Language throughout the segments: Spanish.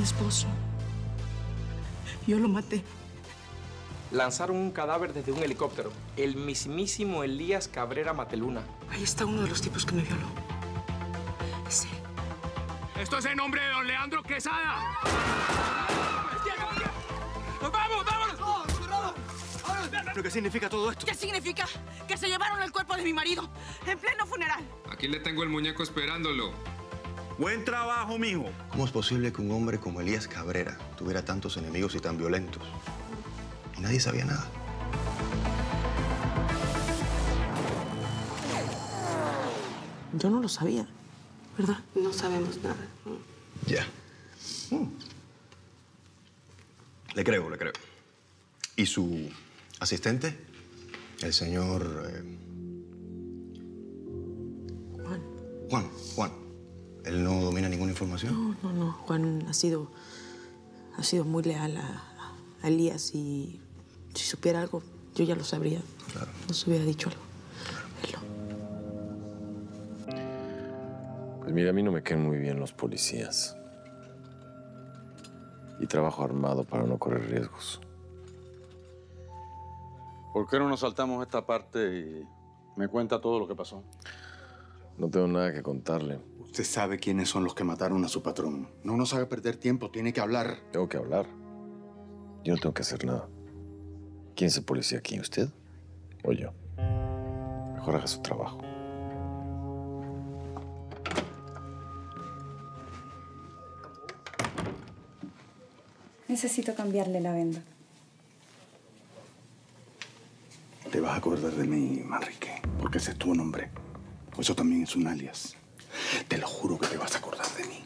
mi esposo. Yo lo maté. Lanzaron un cadáver desde un helicóptero. El mismísimo Elías Cabrera Mateluna. Ahí está uno de los tipos que me violó. Es él. ¡Esto es en nombre de don Leandro Quesada! ¡Vamos, vámonos! ¿Pero qué significa todo esto? ¿Qué significa? Que se llevaron el cuerpo de mi marido en pleno funeral. Aquí le tengo el muñeco esperándolo. Buen trabajo, mijo. ¿Cómo es posible que un hombre como Elías Cabrera tuviera tantos enemigos y tan violentos? Y nadie sabía nada. Yo no lo sabía, ¿verdad? No sabemos nada. Ya. Le creo. ¿Y su asistente? El señor... Juan. ¿Él no domina ninguna información? No. Juan ha sido muy leal a Elías y si supiera algo, yo ya lo sabría. Claro. Nos hubiera dicho algo. Él no. Pues mira, a mí no me caen muy bien los policías. Y trabajo armado para no correr riesgos. ¿Por qué no nos saltamos esta parte y me cuenta todo lo que pasó? No tengo nada que contarle. Usted sabe quiénes son los que mataron a su patrón. No nos haga perder tiempo, tiene que hablar. Tengo que hablar. Yo no tengo que hacer nada. ¿Quién es el policía aquí? ¿Usted o yo? Mejor haga su trabajo. Necesito cambiarle la venda. Te vas a acordar de mí, Manrique, porque ese es tu nombre. Eso también es un alias. Te lo juro que te vas a acordar de mí.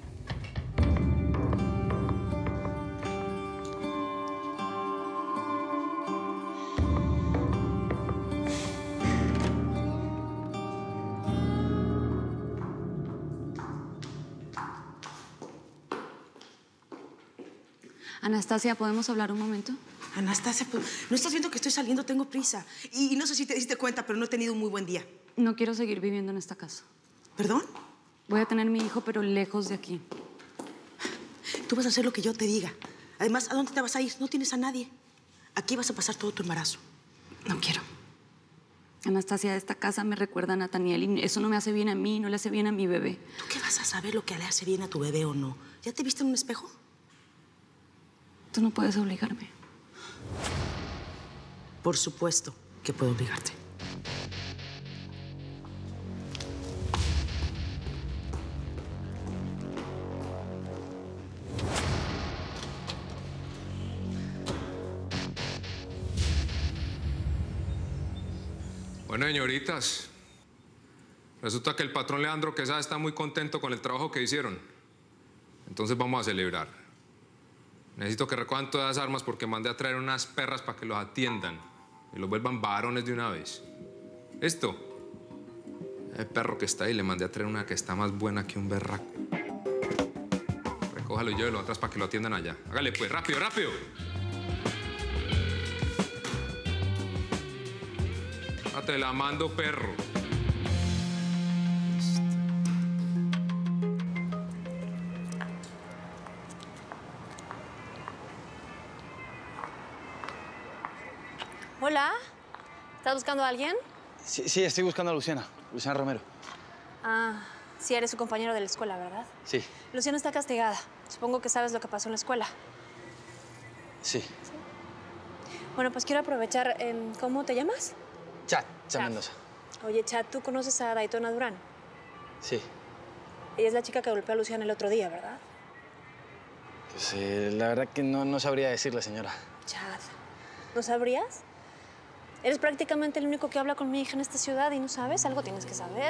Anastasia, ¿podemos hablar un momento? Anastasia, pues, ¿no estás viendo que estoy saliendo? Tengo prisa. Y no sé si te diste cuenta, pero no he tenido un muy buen día. No quiero seguir viviendo en esta casa. ¿Perdón? Voy a tener mi hijo, pero lejos de aquí. Tú vas a hacer lo que yo te diga. Además, ¿a dónde te vas a ir? No tienes a nadie. Aquí vas a pasar todo tu embarazo. No quiero. Anastasia, esta casa me recuerda a Nathaniel y eso no me hace bien a mí, no le hace bien a mi bebé. ¿Tú qué vas a saber lo que le hace bien a tu bebé o no? ¿Ya te viste en un espejo? Tú no puedes obligarme. Por supuesto que puedo obligarte. Bueno, señoritas, resulta que el patrón Leandro Quesada está muy contento con el trabajo que hicieron. Entonces vamos a celebrar. Necesito que recojan todas las armas porque mandé a traer unas perras para que los atiendan y los vuelvan varones de una vez. ¿Listo? El perro que está ahí le mandé a traer una que está más buena que un berraco. Recójalo y llévelo atrás para que lo atiendan allá. Hágale pues, rápido, rápido. Ah, te la mando, perro. Hola, ¿estás buscando a alguien? Sí, estoy buscando a Luciana Romero. Ah, sí, eres su compañero de la escuela, ¿verdad? Sí. Luciana está castigada. Supongo que sabes lo que pasó en la escuela. Sí. Bueno, pues quiero aprovechar. ¿Cómo te llamas? Chat Mendoza. Oye, Chat, ¿tú conoces a Daytona Durán? Sí. Ella es la chica que golpeó a Luciana el otro día, ¿verdad? Pues la verdad que no sabría decirle, señora. Chat, ¿no sabrías? Eres prácticamente el único que habla con mi hija en esta ciudad y no sabes. Algo tienes que saber.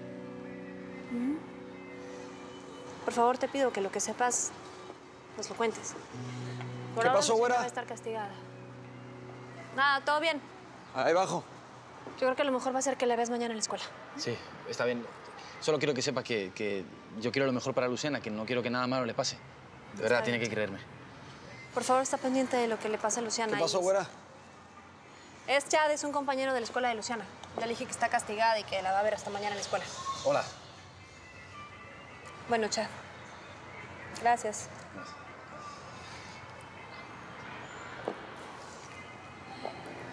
Por favor, te pido que lo que sepas nos lo cuentes. ¿Qué pasó, güera? Va a estar castigada. Nada, todo bien. Ahí bajo. Yo creo que lo mejor va a ser que la veas mañana en la escuela. Sí, está bien. Solo quiero que sepa que yo quiero lo mejor para Luciana, que no quiero que nada malo le pase. De verdad, tiene que creerme. Por favor, está pendiente de lo que le pasa a Luciana. ¿Qué pasó, güera? Es Chad, es un compañero de la escuela de Luciana. Ya le dije que está castigada y que la va a ver hasta mañana en la escuela. Hola. Bueno, Chad. Gracias.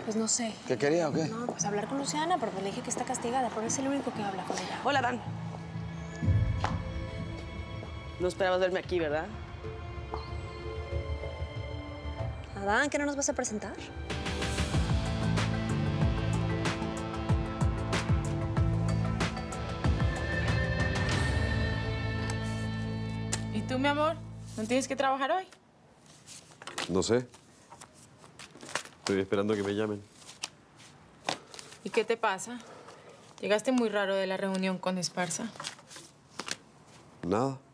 Pues no sé. ¿Qué quería o qué? No, pues hablar con Luciana, pero le dije que está castigada, pero es el único que habla con ella. Hola, Dan. No esperabas verme aquí, ¿verdad? Adán, ¿qué no nos vas a presentar? ¿Y tú, mi amor? ¿No tienes que trabajar hoy? No sé. Estoy esperando que me llamen. ¿Y qué te pasa? Llegaste muy raro de la reunión con Esparza. Nada.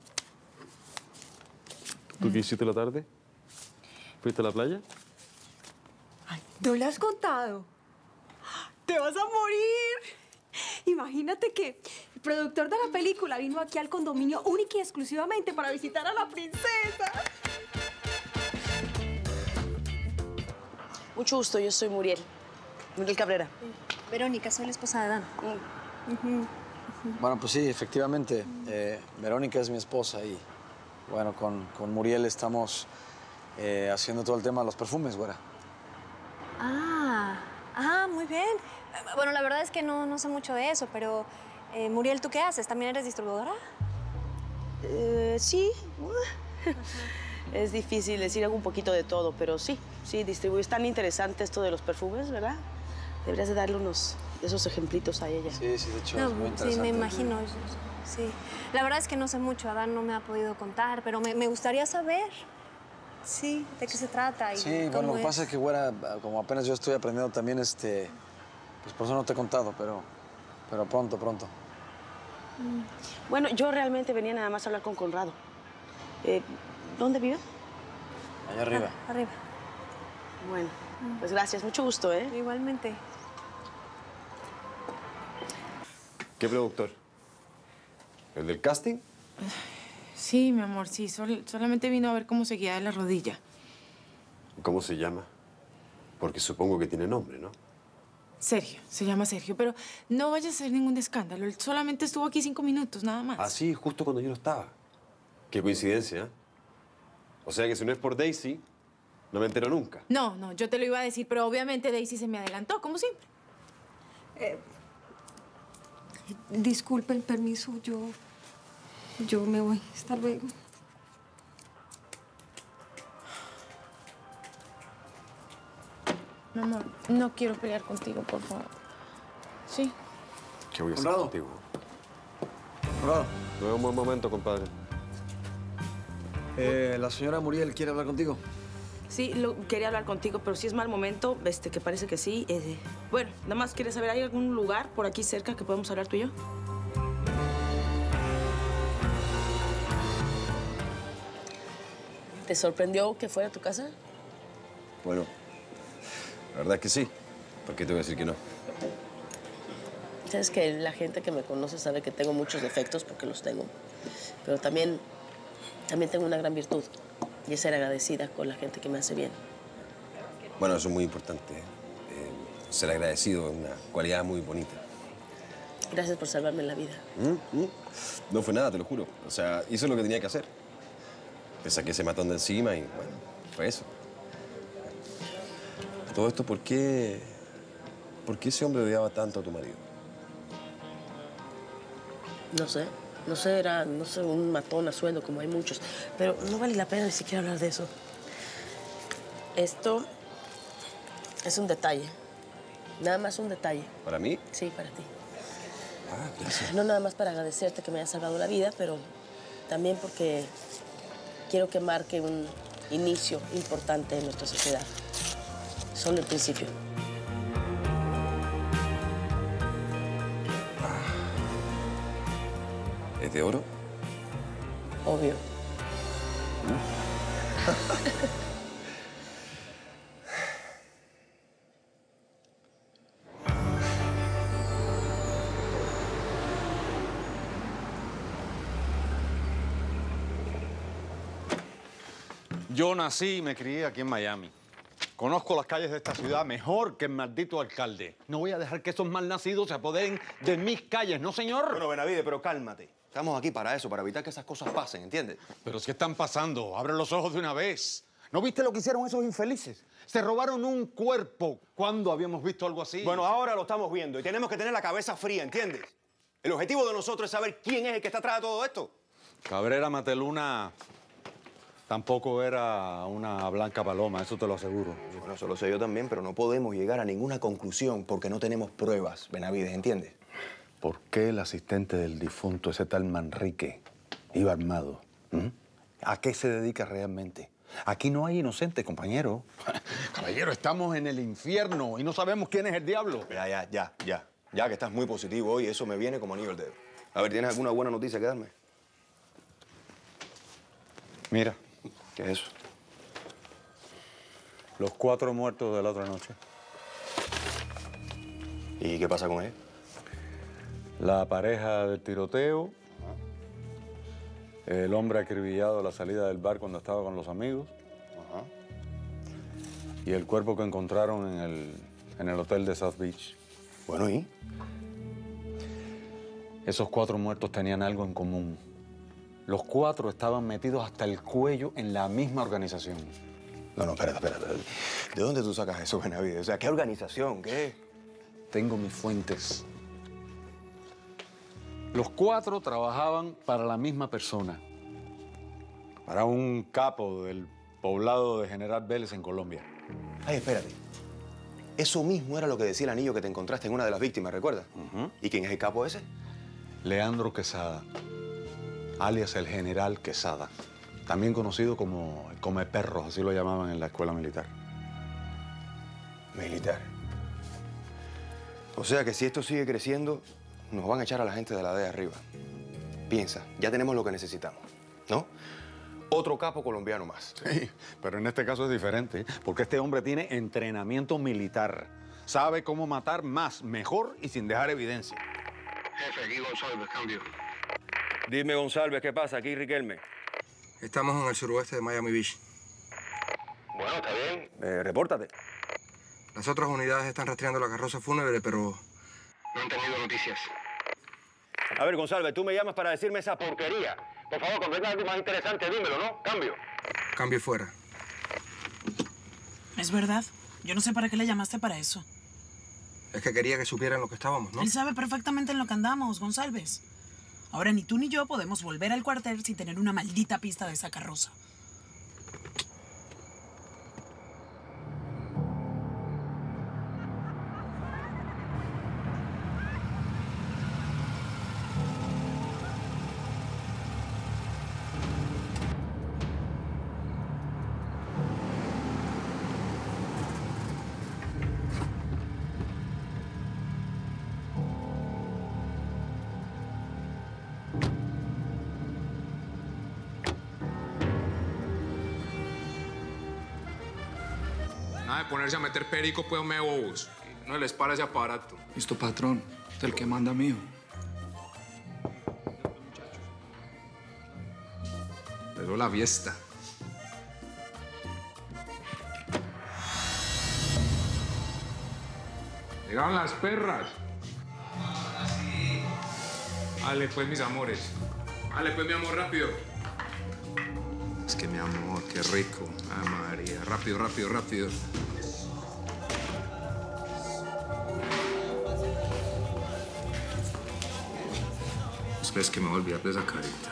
¿Tú qué hiciste la tarde? ¿Fuiste a la playa? ¿No le has contado? ¡Te vas a morir! Imagínate que el productor de la película vino aquí al condominio única y exclusivamente para visitar a la princesa. Mucho gusto, yo soy Muriel. Muriel Cabrera. Verónica, soy la esposa de Adán. Bueno, pues sí, efectivamente. Verónica es mi esposa y, bueno, con Muriel estamos haciendo todo el tema de los perfumes, güera. Muy bien. Bueno, la verdad es que no sé mucho de eso, pero Muriel, ¿tú qué haces? ¿También eres distribuidora? Sí. Es difícil decir un poquito de todo, pero sí, distribuyo. Es tan interesante esto de los perfumes, ¿verdad? Deberías de darle unos de esos ejemplitos a ella. Sí, de hecho, es muy interesante. Sí, me imagino. Sí. La verdad es que no sé mucho. Pues no me ha podido contar, pero me gustaría saber. Sí, ¿de qué se trata? Y Sí, bueno, lo que pasa es que, güera, como apenas yo estoy aprendiendo también, pues por eso no te he contado, pero pronto. Bueno, yo realmente venía nada más a hablar con Conrado. ¿Dónde vive? Allá arriba. Arriba. Bueno, pues gracias. Mucho gusto, ¿eh? Igualmente. ¿Qué productor? ¿El del casting? Sí, mi amor, sí. Solamente vino a ver cómo seguía de la rodilla. ¿Cómo se llama? Porque supongo que tiene nombre, ¿no? Sergio, se llama Sergio, pero no vaya a ser ningún escándalo. Él solamente estuvo aquí 5 minutos, nada más. Ah, sí, justo cuando yo no estaba. Qué coincidencia, ¿eh? O sea que si no es por Daisy, no me entero nunca. No, yo te lo iba a decir, pero obviamente Daisy se me adelantó, como siempre. Disculpen, permiso, yo me voy. Hasta luego. Mi amor, no quiero pelear contigo, por favor. ¿Sí? ¿Qué voy a hacer Conrado. contigo? Conrado. No es un buen momento, compadre. La señora Muriel quiere hablar contigo. Sí, quería hablar contigo, pero si es mal momento, que parece que sí. Bueno, nada más quería saber, ¿hay algún lugar por aquí cerca que podamos hablar tú y yo? ¿Te sorprendió que fuera a tu casa? Bueno, la verdad es que sí. ¿Por qué te voy a decir que no? Sabes que la gente que me conoce sabe que tengo muchos defectos, porque los tengo. Pero también tengo una gran virtud, y es ser agradecida con la gente que me hace bien. Bueno, eso es muy importante. Ser agradecido es una cualidad muy bonita. Gracias por salvarme la vida. No fue nada, te lo juro. O sea, hice lo que tenía que hacer. Te saqué ese matón de encima y, bueno, fue eso. Todo esto, ¿por qué ese hombre odiaba tanto a tu marido? No sé, era, un matón a sueldo, como hay muchos. Pero no vale la pena ni siquiera hablar de eso. Esto es un detalle. Nada más un detalle. ¿Para mí? Sí, para ti. Ah, gracias. No nada más para agradecerte que me hayas salvado la vida, pero también porque quiero que marque un inicio importante en nuestra sociedad. Solo el principio. ¿Es de oro? Obvio. Yo nací y me crié aquí en Miami. Conozco las calles de esta ciudad mejor que el maldito alcalde. No voy a dejar que esos malnacidos se apoderen de mis calles, ¿no, señor? Bueno, Benavides, pero cálmate. Estamos aquí para eso, para evitar que esas cosas pasen, ¿entiendes? Pero si están pasando, abre los ojos de una vez. ¿No viste lo que hicieron esos infelices? Se robaron un cuerpo. ¿Cuándo habíamos visto algo así? Bueno, ahora lo estamos viendo y tenemos que tener la cabeza fría, ¿entiendes? El objetivo de nosotros es saber quién es el que está atrás de todo esto. Cabrera Mateluna tampoco era una blanca paloma, eso te lo aseguro. Bueno, eso lo sé yo también, pero no podemos llegar a ninguna conclusión porque no tenemos pruebas, Benavides, ¿entiendes? ¿Por qué el asistente del difunto, ese tal Manrique, iba armado? ¿A qué se dedica realmente? Aquí no hay inocentes, compañero. Caballero, estamos en el infierno y no sabemos quién es el diablo. Ya que estás muy positivo hoy, eso me viene como anillo al dedo. A ver, ¿tienes alguna buena noticia que darme? Mira. ¿Qué es eso? Los 4 muertos de la otra noche. ¿Y qué pasa con él? La pareja del tiroteo, el hombre acribillado a la salida del bar cuando estaba con los amigos, y el cuerpo que encontraron en el hotel de South Beach. Bueno, ¿y? Esos 4 muertos tenían algo en común. Los 4 estaban metidos hasta el cuello en la misma organización. No, espérate. ¿De dónde tú sacas eso, Benavides? O sea, ¿qué organización? ¿Qué? Tengo mis fuentes. Los 4 trabajaban para la misma persona. Para un capo del poblado de General Vélez en Colombia. Ay, espérate. Eso mismo era lo que decía el anillo que te encontraste en una de las víctimas, ¿recuerdas? ¿Y quién es el capo ese? Leandro Quesada, alias el General Quesada. También conocido como el Comeperros, así lo llamaban en la escuela militar. Militar. O sea que si esto sigue creciendo, nos van a echar a la gente de la DEA arriba. Piensa, ya tenemos lo que necesitamos, ¿no? Otro capo colombiano más. Sí, pero en este caso es diferente, porque este hombre tiene entrenamiento militar. Sabe cómo matar más, mejor y sin dejar evidencia. Jefe, aquí González, cambio. Dime, González, ¿qué pasa? Aquí Riquelme. Estamos en el suroeste de Miami Beach. Bueno, está bien. Repórtate. Las otras unidades están rastreando la carroza fúnebre, pero no han tenido noticias. A ver, González, tú me llamas para decirme esa porquería. Por favor, cuando venga algo más interesante, dímelo, ¿no? Cambio. Cambio fuera. Es verdad. Yo no sé para qué le llamaste para eso. Es que quería que supieran lo que estábamos, ¿no? Él sabe perfectamente en lo que andamos, González. Ahora ni tú ni yo podemos volver al cuartel sin tener una maldita pista de esa carroza. Nada de ponerse a meter perico, pues, me bobos. No les para ese aparato. Listo, patrón. Usted el que manda mío. Empezó la fiesta. Llegaron las perras. Dale, pues, mis amores. Dale, pues, mi amor, rápido. Es que, mi amor, qué rico. Ay, María. Rápido, rápido, rápido. Es que me voy a olvidar de esa carita.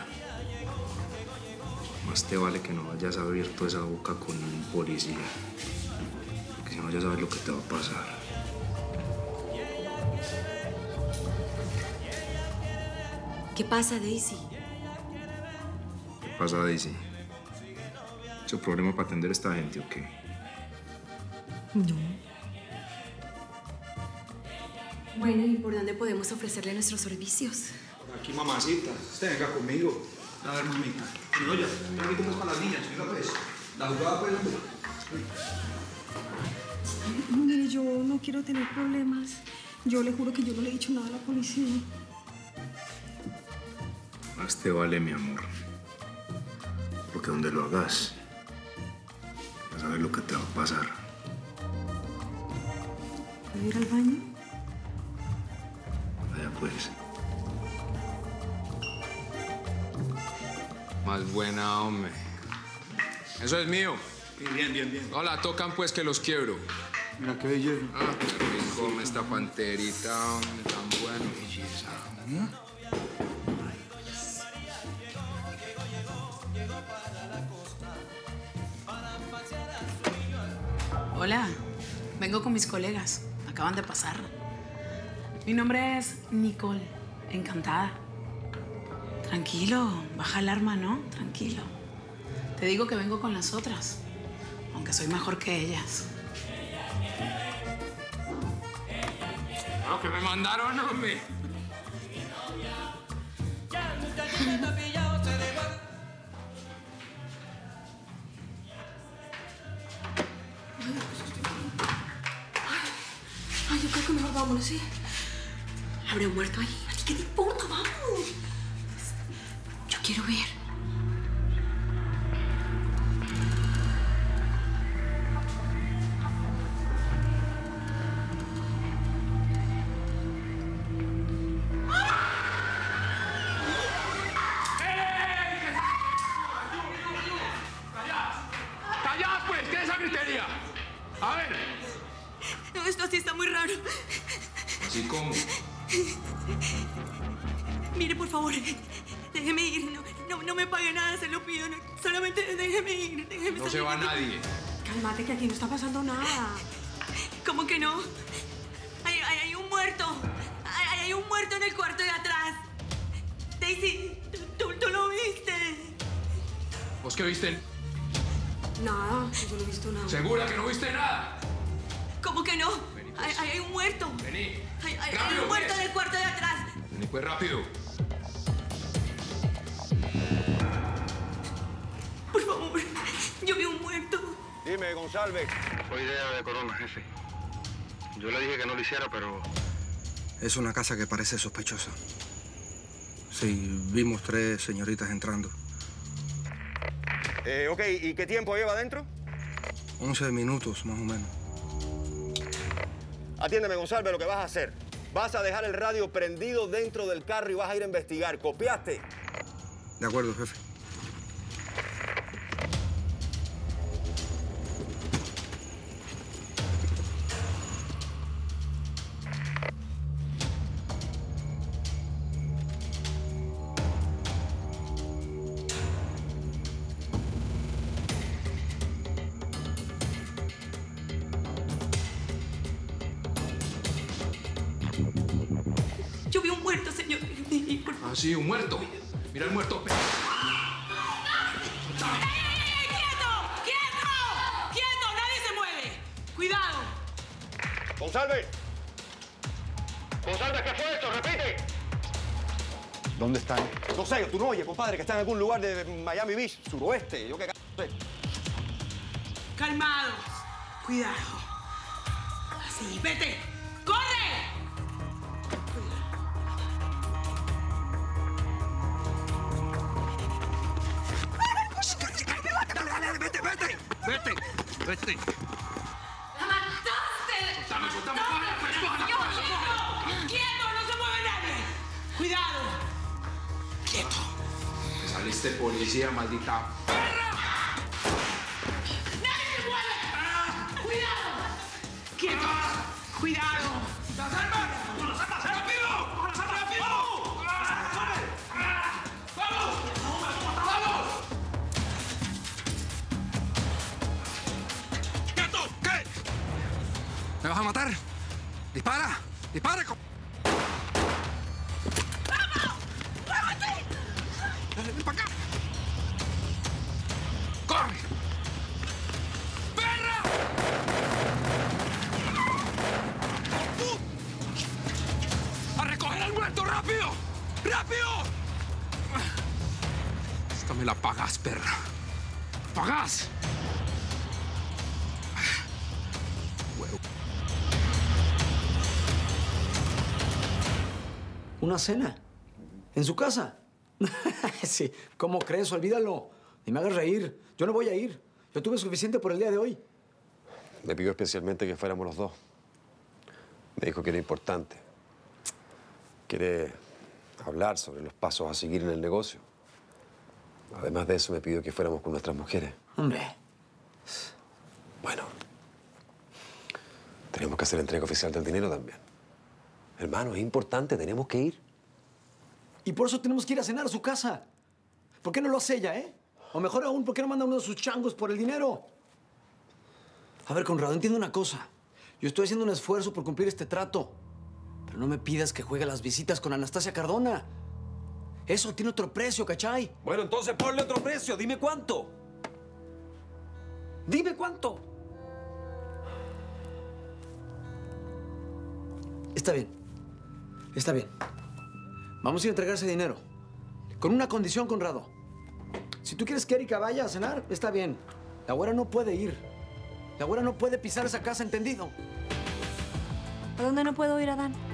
Más te vale que no hayas abierto esa boca con un policía. Porque si no, ya sabes lo que te va a pasar. ¿Qué pasa, Daisy? ¿Qué pasa, Daisy? ¿Es problema para atender a esta gente o qué? No. Bueno, ¿y por dónde podemos ofrecerle nuestros servicios? Aquí, mamacita. Usted venga conmigo. A ver, mamita. No, ya. Aquí como es para las niñas. Venga, pues. La jugada, pues, hombre. Mire, yo no quiero tener problemas. Yo le juro que yo no le he dicho nada a la policía. Más te vale, mi amor. Porque donde lo hagas, vas a ver lo que te va a pasar. ¿Puedo ir al baño? Vaya, pues. Más buena, hombre. Eso es mío. Bien. No la tocan, pues, que los quiebro. Mira qué belleza. Ah, qué rico, esta panterita, tan bueno. Belleza. Hola, vengo con mis colegas. Acaban de pasar. Mi nombre es Nicole. Encantada. Tranquilo, baja el arma, ¿no? Tranquilo. Te digo que vengo con las otras, aunque soy mejor que ellas. Lo que me mandaron, hombre. Ay, yo creo que mejor vámonos, ¿sí? Habrá un muerto ahí. ¿A ti qué te importa? Vamos. Yo quiero ver. ¡Callad, pues! ¿Qué es esa gritería? A ver. No, esto sí está muy raro. ¿Así cómo? Mire, por favor, déjeme ir. No me pague nada, se lo pido. Solamente déjeme ir. No se va nadie. Cálmate, que aquí no está pasando nada. ¿Cómo que no? Hay un muerto. Hay un muerto en el cuarto de atrás. Daisy, tú lo viste. ¿Vos qué viste? Nada, yo no he visto nada. ¿Segura que no viste nada? ¿Cómo que no? Vení, pues. Hay un muerto. Vení. Hay un muerto en el cuarto de atrás. Vení, pues, rápido. Por favor, yo vi un muerto. Dime, González. Fue idea de Corona, jefe. Yo le dije que no lo hiciera, pero es una casa que parece sospechosa. Sí, vimos 3 señoritas entrando. Ok, ¿y qué tiempo lleva adentro? 11 minutos, más o menos. Atiéndeme, González, lo que vas a hacer. Vas a dejar el radio prendido dentro del carro y vas a ir a investigar. ¿Copiaste? De acuerdo, jefe. Yo vi un muerto, señor. Ah, sí, un muerto. Mira el muerto. ¡Quieto! ¡Nadie se mueve! ¡Cuidado! ¡González! ¡González, qué fue esto! ¡Repite! ¿Dónde están? No sé, tú no oyes, compadre, que está en algún lugar de Miami Beach, suroeste. Yo qué sé. Calmados. Cuidado. Así, vete. ¡Corre! Dale, vete. ¡La mataste! Soltame, ¡Quieto! ¡No se mueve nadie! ¡Cuidado! ¡Quieto! Que saliste policía, maldita. ¡Nadie se mueve! ¡Cuidado! ¡Quieto! ¡Cuidado! ¡Las armas! ¡Rápido! ¡Vamos! ¡Quieto! ¿Qué? ¿Me vas a matar? ¡Dispara! ¡Dispara! Dale, ven para acá. ¡Corre! ¡Perra! ¡A recoger al muerto! ¡Rápido! ¡Rápido! Esta me la pagas, perra. ¡Pagas! ¿Una cena? ¿En su casa? Sí, ¿cómo crees? Olvídalo. Ni me hagas reír. Yo no voy a ir. Yo tuve suficiente por el día de hoy. Me pidió especialmente que fuéramos los dos. Me dijo que era importante. Quiere hablar sobre los pasos a seguir en el negocio. Además de eso, me pidió que fuéramos con nuestras mujeres. Hombre, Bueno, tenemos que hacer entrega oficial del dinero también. Hermano, es importante, tenemos que ir. Y por eso tenemos que ir a cenar a su casa. ¿Por qué no lo hace ella, O mejor aún, ¿por qué no manda uno de sus changos por el dinero? A ver, Conrado, entiende una cosa. Yo estoy haciendo un esfuerzo por cumplir este trato. Pero no me pidas que juegue las visitas con Anastasia Cardona. Eso tiene otro precio, ¿cachai? Bueno, entonces ponle otro precio. Dime cuánto. Dime cuánto. Está bien. Está bien. Vamos a ir a entregar ese dinero. Con una condición, Conrado. Si tú quieres que Erika vaya a cenar, está bien. La güera no puede ir. La güera no puede pisar esa casa, ¿entendido? ¿A dónde no puedo ir, Adán?